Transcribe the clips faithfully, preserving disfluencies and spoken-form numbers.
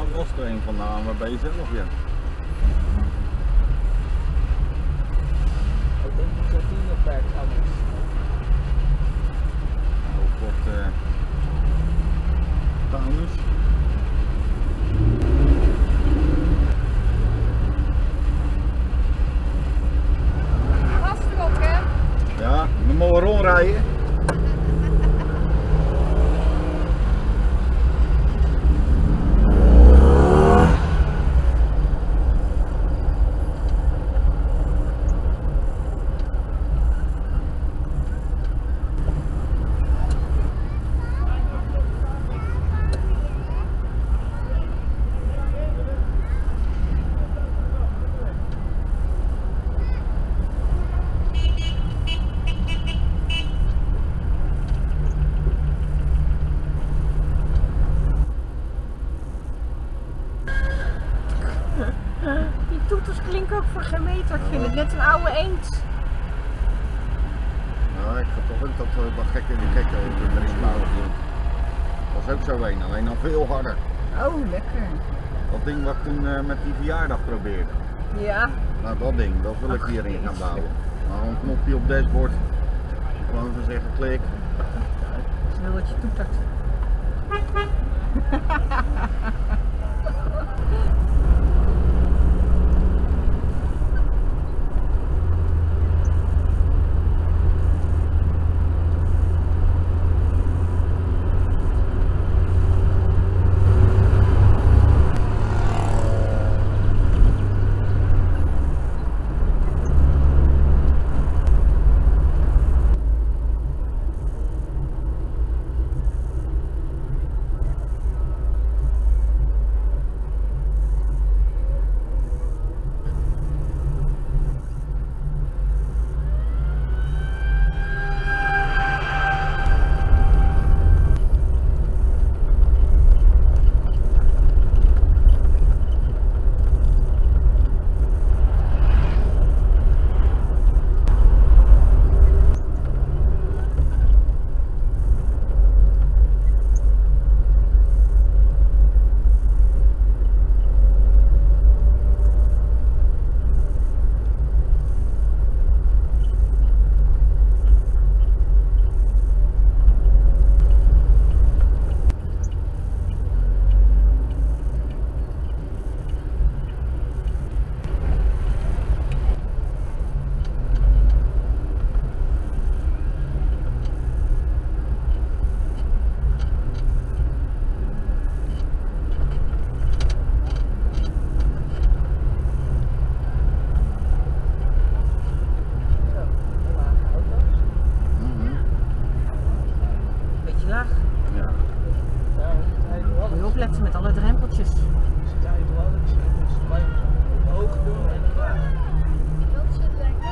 dat was er een van de A N W B zelf, ja. Ik denk dat die nog werkzaam is. Nou, wordt uh, Taunus. Gas erop, hè? Ja, we mogen rondrijden. Die toeters klinken ook voor geen meter. Ik vind het net een oude eend. Nou, ik ga toch ook dat, dat gekke die gekke erin bouwen. Dat was ook zo een, alleen dan veel harder. Oh, lekker. Dat ding wat ik toen uh, met die verjaardag probeerde. Ja. Nou, dat ding, dat wil ik Ach, hierin gaan jezus. bouwen. Nou, een knopje op dashboard. Gewoon zo zeggen klik. Ze wil dat je toetert. Laag. Ja. Moet je opletten met alle drempeltjes. Hoog doen en laag. Dat zit lekker.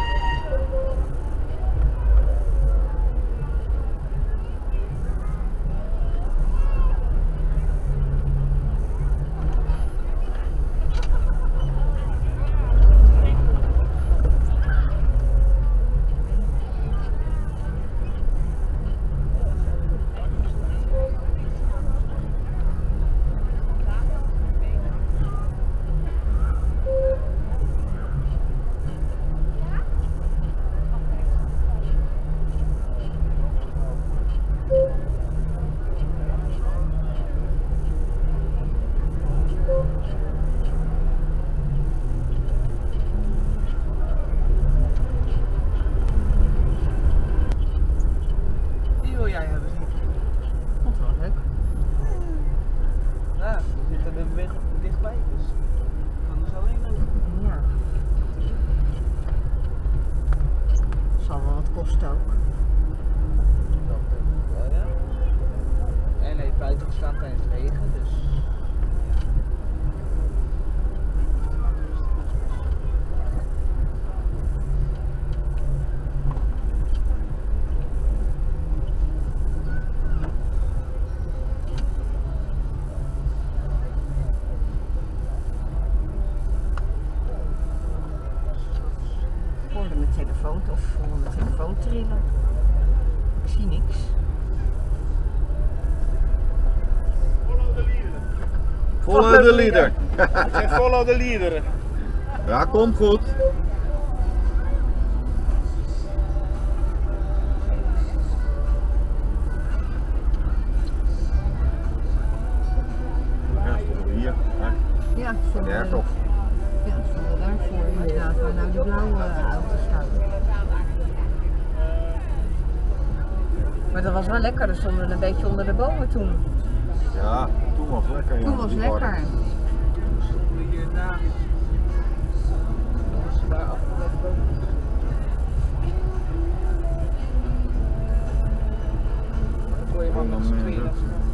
Die wil jij hebben. Vond het wel leuk. Ja, we zitten er weer dichtbij, dus we gaan er zo heen lopen. Ja. Zal wel wat kosten ook. Dat denk ik wel, ja. En hij heeft buiten gestaan tijdens de regen, dus... Ik hoorde mijn telefoon of hoorde mijn telefoon trillen. Ik zie niks. Follow the leader. Ik zeg follow the leader. Ja, komt goed. Ja, stonden we hier. Hè? Ja, stonden Der we- toch? Ja, stonden we daarvoor inderdaad, waar nou die blauwe auto staat. Maar dat was wel lekker, dan stonden we een beetje onder de bomen toen. Ja, toen was het lekker. Ja, Toen was die het lekker. waren- Stonden we hier naast. Dan was ze daar af en toe boven. Dan hoor je man met z'n tweeën dat ze nog